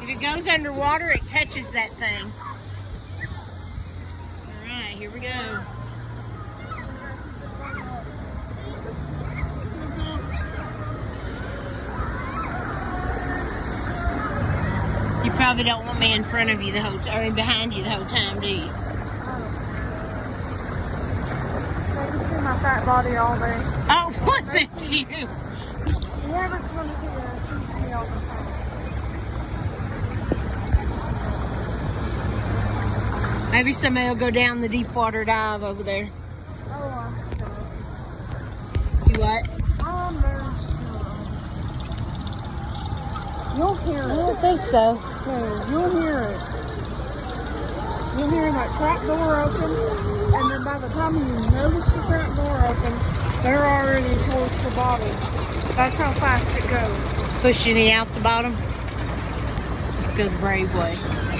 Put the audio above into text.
If it goes underwater, it touches that thing. All right, here we go. You probably don't want me in front of you the whole time, or behind you the whole time, do you? They can see my fat body all day. Oh, wasn't you? Whoever's going to see that sees me all the time. Maybe somebody will go down the deep water dive over there. Oh, I'm sure. You what? I'm very sure. You'll hear it. I don't think so. No, you'll hear it. You'll hear that trap door open, and then by the time you notice the trap door open, they're already towards the bottom. That's how fast it goes. Pushing it out the bottom. Let's go the brave way.